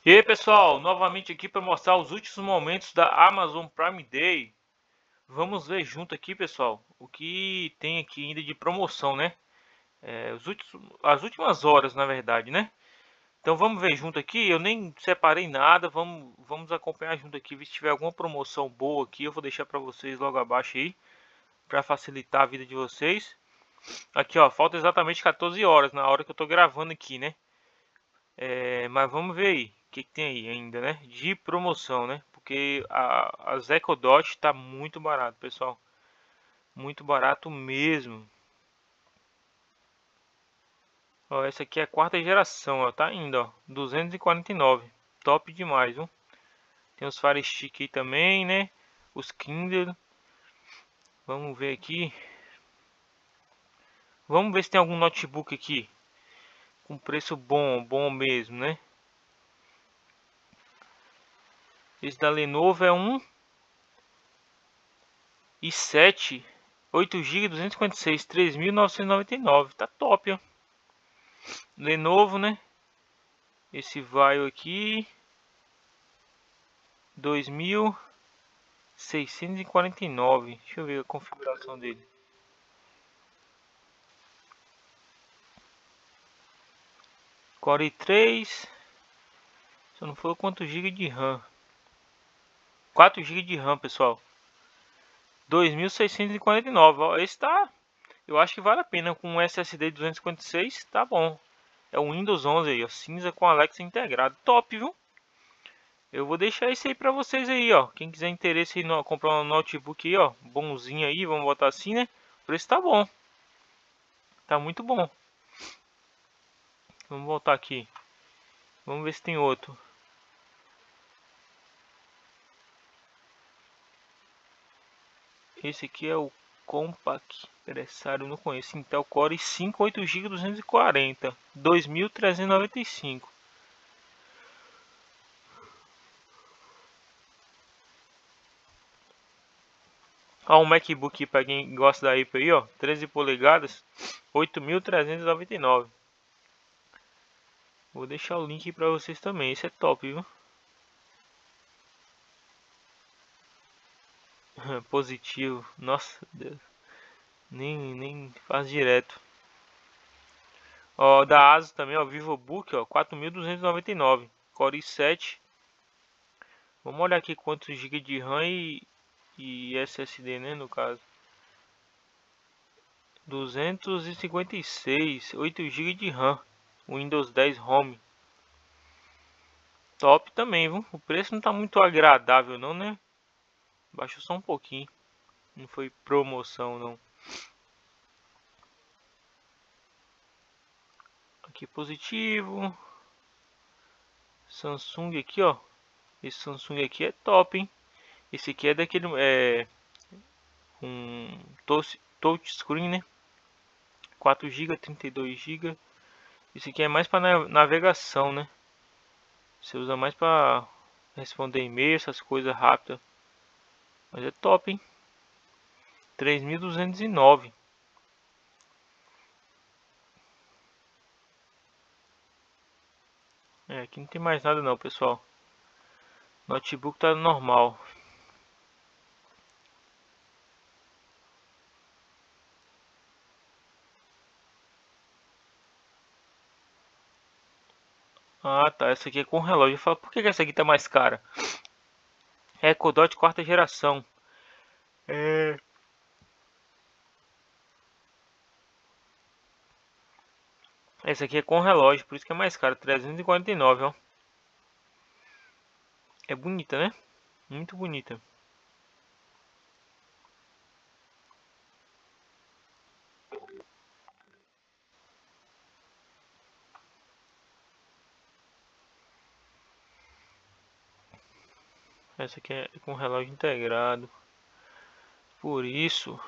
E aí pessoal, novamente aqui para mostrar os últimos momentos da Amazon Prime Day. Vamos ver junto aqui, pessoal, o que tem aqui ainda de promoção, né? As últimas horas, na verdade, né? Então vamos ver junto aqui. Eu nem separei nada, vamos acompanhar junto aqui. Se tiver alguma promoção boa aqui, eu vou deixar para vocês logo abaixo aí, para facilitar a vida de vocês. Aqui, ó, falta exatamente 14 horas na hora que eu tô gravando aqui, né? Mas vamos ver aí o que tem aí ainda, né? De promoção, né? Porque as Echo Dot tá muito barato, pessoal. Muito barato mesmo. Ó, essa aqui é a quarta geração, ó. Tá ainda, ó. 249. Top demais, viu? Tem os Fire Stick aí também, né? Os Kindle. Vamos ver aqui. Vamos ver se tem algum notebook aqui com preço bom, bom mesmo, né? Esse da Lenovo é um i7 8 GB 256 3.999. Tá top, ó. Lenovo, né? Esse Vaio aqui 2.649. Deixa eu ver a configuração dele. Core i3. Só não foi quantos GB de RAM. 4 GB de RAM, pessoal. 2.649. Ó, esse tá, eu acho que vale a pena com um SSD 256, tá bom. É o Windows 11 aí, ó, cinza com Alexa integrado. Top, viu? Eu vou deixar isso aí pra vocês aí, ó. Quem quiser interesse em comprar um notebook aí, ó, bonzinho aí, vamos botar assim, né? O preço tá bom. Tá muito bom. Vamos voltar aqui. Vamos ver se tem outro. Esse aqui é o Compact Adversário, não conheço. Intel Core i5 8GB 240, 2.395. Ó, um MacBook para quem gosta da Apple aí, ó, 13 polegadas, 8.399. Vou deixar o link para vocês também. Esse é top, viu? Positivo. Nossa, Deus. Nem faz direto. Ó, da ASUS também, ó, VivoBook, ó, 4.299. Core i7. Vamos olhar aqui quantos GB de RAM e SSD, né, no caso. 256, 8 GB de RAM. Windows 10 Home. Top também, viu? O preço não tá muito agradável não, né? Baixou só um pouquinho. Não foi promoção não. Aqui positivo. Samsung aqui, ó. Esse Samsung aqui é top, hein? Esse aqui é daquele um touchscreen, né? 4 GB, 32 GB. Esse aqui é mais para navegação, né? Você usa mais para responder e-mail, essas coisas rápidas. Mas é top, hein? 3.209. Aqui não tem mais nada não, pessoal. Notebook tá normal. Ah, tá. Essa aqui é com relógio. Eu falo, por que essa aqui tá mais cara? Echo Dot quarta geração. Essa aqui é com relógio, por isso que é mais caro. 349, ó. É bonita, né? Muito bonita. Essa aqui é com relógio integrado. Por isso,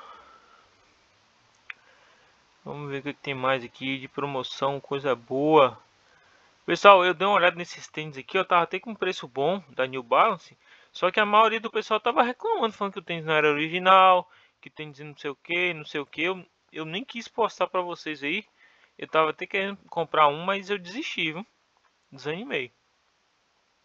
vamos ver o que tem mais aqui de promoção, coisa boa. Pessoal, eu dei uma olhada nesses tênis aqui, eu tava até com um preço bom da New Balance. Só que a maioria do pessoal tava reclamando, falando que o tênis não era original, que o tênis não sei o que, não sei o que. Eu nem quis postar pra vocês aí. Eu tava até querendo comprar um, mas eu desisti, viu? Desanimei.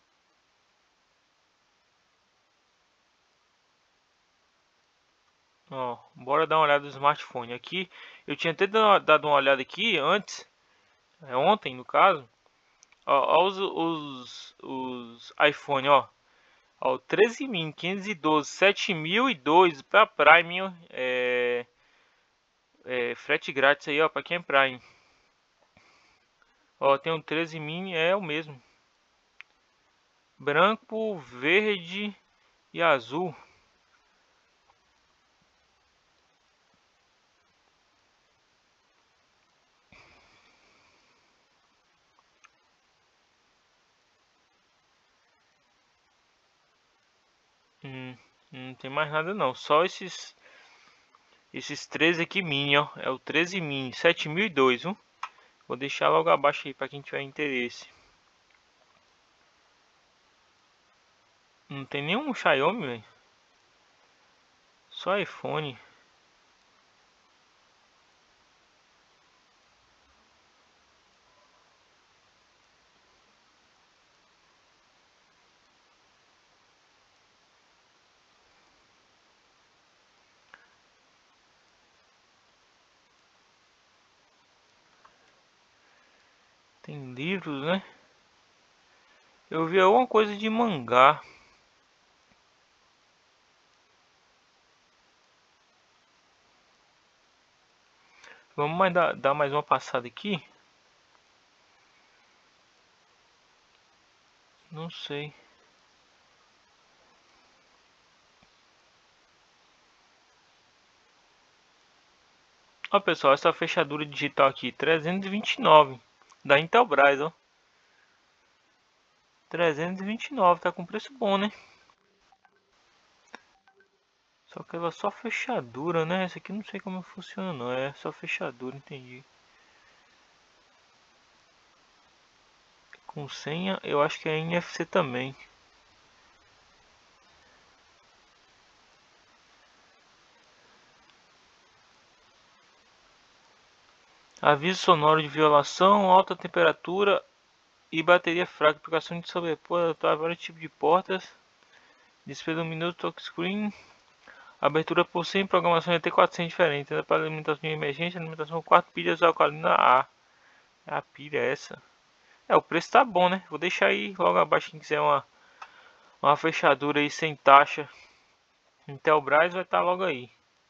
Ó, bora dar uma olhada no smartphone. Aqui, eu tinha até dado uma olhada aqui antes, ontem no caso. Ó, ó os iPhone, ó. Ó, o 13 mini, 512, 7002 para Prime, ó, frete grátis aí, ó, para quem é Prime. Ó, tem um 13 mini, é o mesmo. Branco, verde e azul. Não tem mais nada não, só esses 13 aqui mini, ó. É o 13 mini, 7002, viu? Vou deixar logo abaixo aí para quem tiver interesse. Não tem nenhum Xiaomi, velho. Só iPhone. Tem livros, né? Eu vi alguma coisa de mangá. Vamos dar mais uma passada aqui. Não sei. Ó, pessoal, essa fechadura digital aqui, 329 da Intelbras, ó. 329, tá com preço bom, né? Só que ela é só fechadura, né? Essa aqui não sei como funciona, não. É só fechadura, entendi. Com senha, eu acho que é NFC também. Aviso sonoro de violação, alta temperatura e bateria fraca. Aplicação de sobrepor vários tipos de portas. Display luminoso, touchscreen. Abertura por 100, programação de T400 diferente. Para alimentação de emergência, alimentação 4 pilhas alcalina A. A pilha é essa. O preço tá bom, né? Vou deixar aí logo abaixo quem quiser uma fechadura aí sem taxa. Intelbras vai estar logo aí.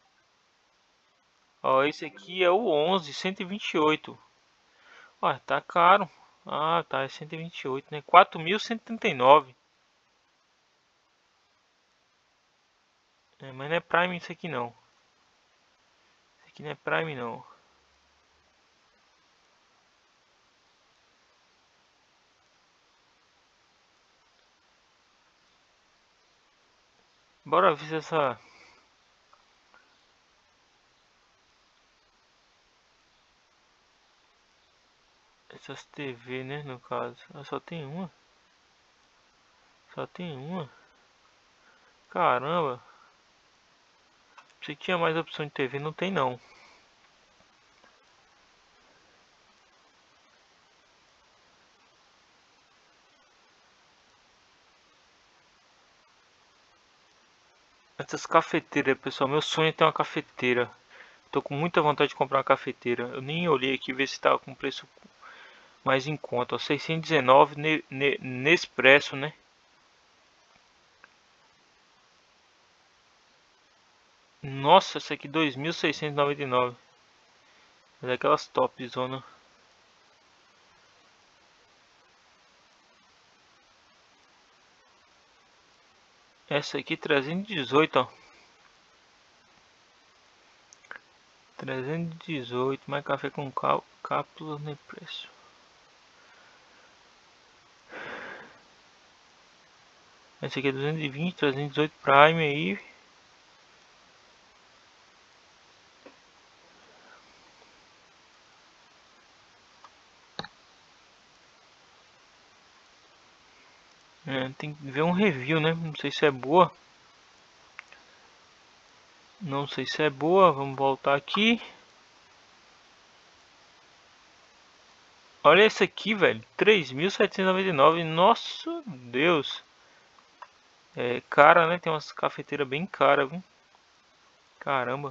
Ó, esse aqui é o 11, 128. Ó, tá caro. Ah, tá, é 128, né? 4.139. Mas não é Prime isso aqui não. Isso aqui não é Prime não. Bora ver se essas TV, né, no caso. Ah, só tem uma. Só tem uma. Caramba. Se tinha mais opção de TV, não tem não. Essas cafeteiras, pessoal, meu sonho é ter uma cafeteira. Tô com muita vontade de comprar uma cafeteira. Eu nem olhei aqui ver se tava com preço mais em conta. Ó, 619 Nespresso, né? Nossa, essa aqui 2.699. É daquelas top zona. Essa aqui 318, ó. 318, mais café com cápsula no preço. Esse aqui é 220, 318 Prime aí. Tem que ver um review, né? Não sei se é boa. Não sei se é boa. Vamos voltar aqui. Olha esse aqui, velho. 3.799. Nossa Deus. É cara, né? Tem umas cafeteiras bem caras, viu? Caramba.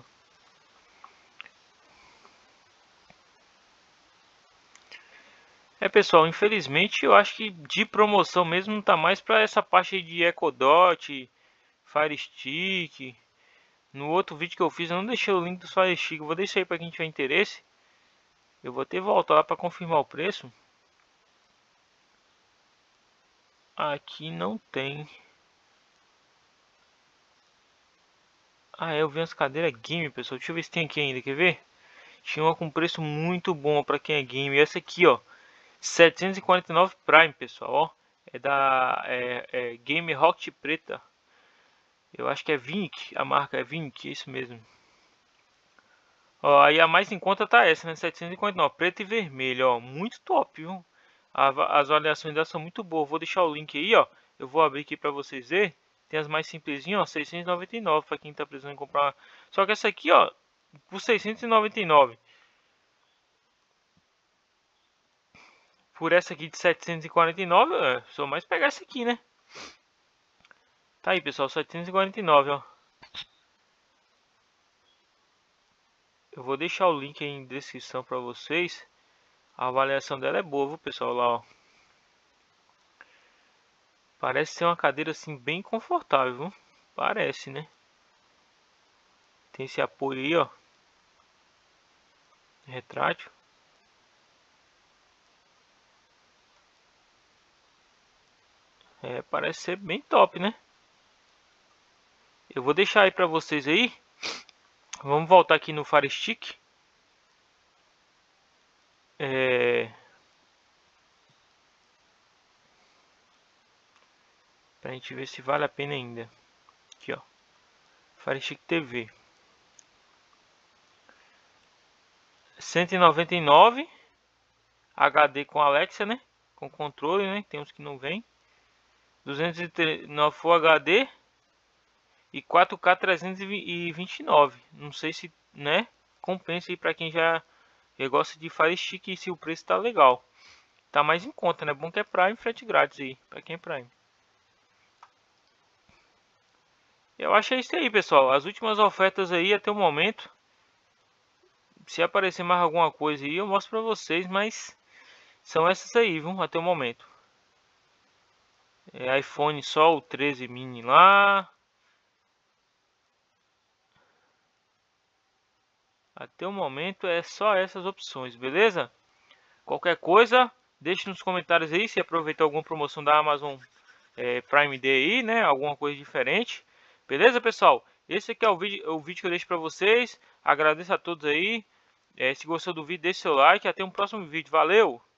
Pessoal, infelizmente eu acho que de promoção mesmo tá mais para essa parte aí de Echo Dot, Fire Stick. No outro vídeo que eu fiz eu não deixei o link dos Fire Stick, eu vou deixar aí para quem tiver interesse. Eu vou ter que voltar lá para confirmar o preço. Aqui não tem. Eu vi as cadeiras game, pessoal. Deixa eu ver se tem aqui ainda, quer ver? Tinha uma com preço muito bom para quem é game. E essa aqui, ó, 749 Prime, pessoal, ó. É da Game Rocket preta. Eu acho que é Vink, a marca é Vink, é isso mesmo. Ó, aí a mais em conta tá essa, né? 749, preto e vermelho, ó. Muito top, viu? As avaliações delas são muito boas. Vou deixar o link aí, ó. Eu vou abrir aqui para vocês verem. Tem as mais simplesinhas, ó, 699 para quem tá precisando comprar. Só que essa aqui, ó, por 699. Por essa aqui de 749, só mais pegar essa aqui, né? Tá aí, pessoal, 749, ó. Eu vou deixar o link aí em descrição para vocês. A avaliação dela é boa, viu, pessoal, lá, ó. Parece ser uma cadeira assim bem confortável, viu? Parece, né? Tem esse apoio aí, ó. Retrátil. Parece ser bem top, né? Eu vou deixar aí para vocês aí. Vamos voltar aqui no Fire Stick. Pra gente ver se vale a pena ainda. Aqui, ó. Fire Stick TV. 199. HD com Alexa, né? Com controle, né? Tem uns que não vem. 239 Full HD. E 4K 329. Não sei se, né? Compensa aí pra quem já gosta de Fire Stick e se o preço tá legal. Tá mais em conta, né? Bom que é Prime, frete grátis aí, pra quem é Prime. Eu acho que é isso aí, pessoal. As últimas ofertas aí até o momento. Se aparecer mais alguma coisa aí, eu mostro pra vocês, mas são essas aí, viu? Até o momento. iPhone só o 13 mini lá. Até o momento é só essas opções, beleza? Qualquer coisa, deixe nos comentários aí se aproveitou alguma promoção da Amazon Prime Day aí, né? Alguma coisa diferente. Beleza, pessoal? Esse aqui é o vídeo que eu deixo para vocês. Agradeço a todos aí. Se gostou do vídeo, deixe seu like. Até um próximo vídeo. Valeu!